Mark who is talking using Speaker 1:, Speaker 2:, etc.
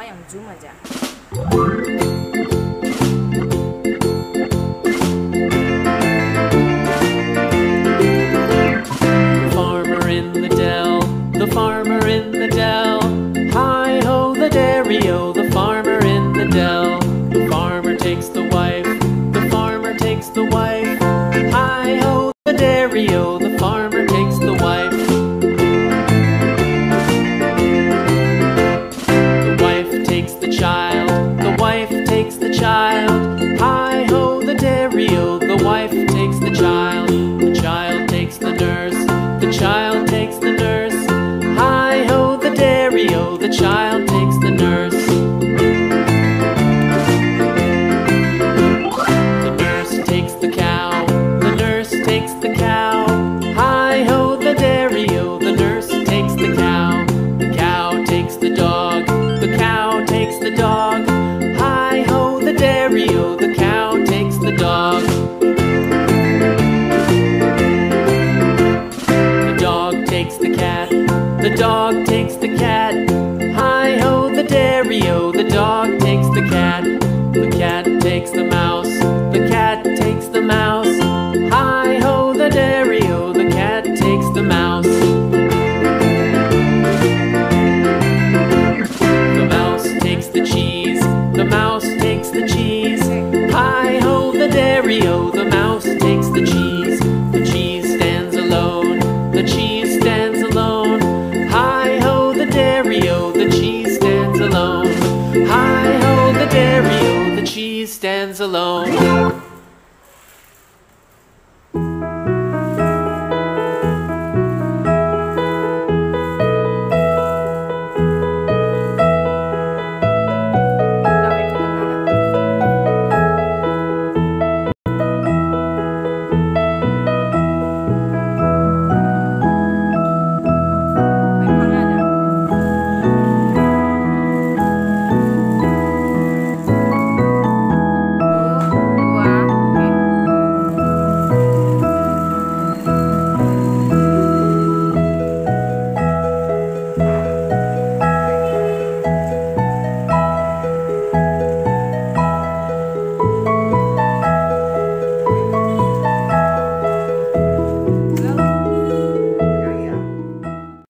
Speaker 1: yang zoom aja.
Speaker 2: Farmer in the dell, the farmer in the dell. Hi-ho the dairy-o, the farmer in the dell. The farmer takes the wife, the farmer takes the wife. Hi-ho the dairy-o, the farmer takes the wife. The wife takes the child, the wife takes the child. Hi-ho the dairy-o, the wife takes the child. The child takes the nurse, the child takes the nurse. Hi-ho the dairy-o, the child takes the nurse. The nurse takes the cow, the nurse takes the cow. Hi-ho the dairy-o, the nurse takes the cow. The cow takes the dog, the cow takes the dog. Hi-ho the dairy-o, the cow takes the dog. The dog takes the cat, the dog takes the cat. Hi-ho the dairy-o, the dog takes the cat. The cat takes the mouse, the cat takes the mouse. Hi-ho the dairy-o, the cat takes the mouse. The mouse takes the cheese, the mouse takes the cheese. Hi-ho the dairy-o, the mouse takes the cheese. The cheese stands alone, the cheese stands alone. Hi-ho the dairy-o, the cheese stands alone. Hi-ho